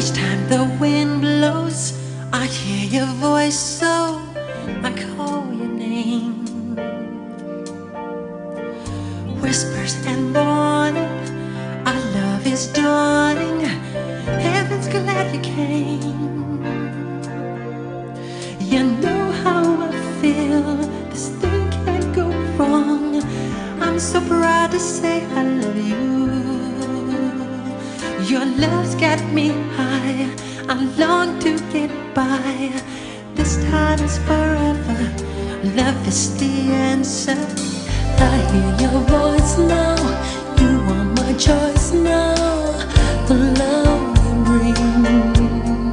Each time the wind blows, I hear your voice, so I call your name. Whispers and warning, our love is dawning. Heaven's glad you came. You know how I feel, this thing can't go wrong. I'm so proud to say I love you. Your love's got me high, I long to get by. This time is forever, love is the answer. I hear your voice now, you are my choice now. The love you bring,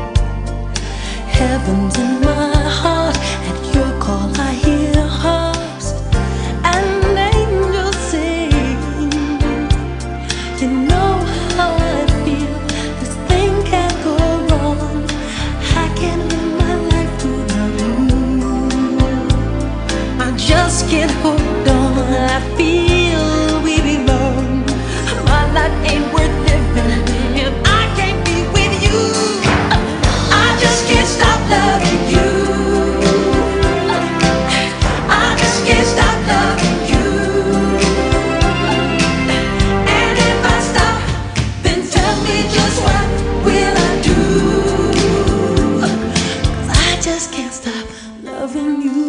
heaven's in my heart. At your call I hear harps and angels sing. You know how I feel, this thing can't go wrong. I can't live my life without you. I just can't hold on, I feel we belong. My life ain't worth living if I can't be with you. I just can't stop loving you. I just can't stop loving you. And if I stop, then tell me just what will I do? 'Cause I just can't stop loving you.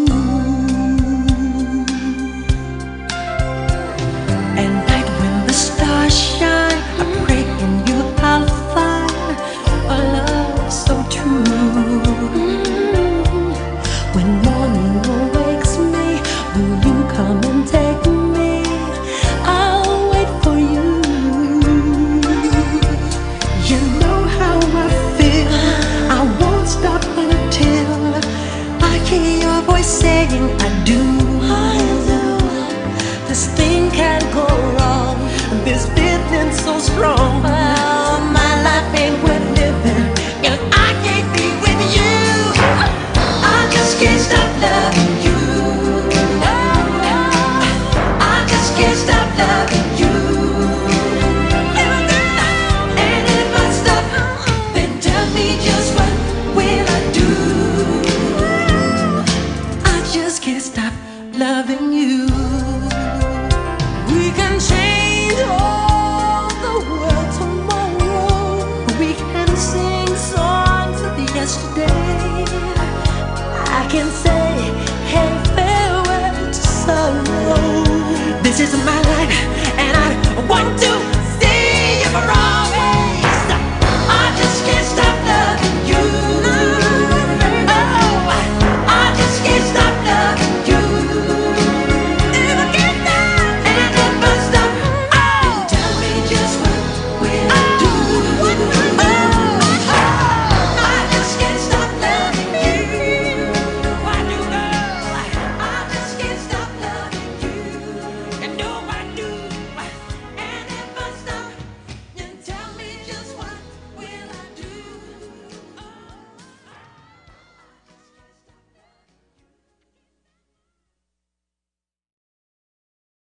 At night when the stars shine, I pray in you I'll find a love so true. When morning awakes me, will you come and take me? I'll wait for you. You know how I feel, I won't stop until I hear your voice saying I do. This thing can't go wrong, this feeling so strong. Oh, my life ain't worth living if I can't be with you. I just can't stop loving you. I just can't stop loving you. And if I stop, then tell me just what will I do? I just can't stop loving you. We can change all the world tomorrow. We can sing songs of yesterday. I can say, hey, farewell to sorrow. This is my life,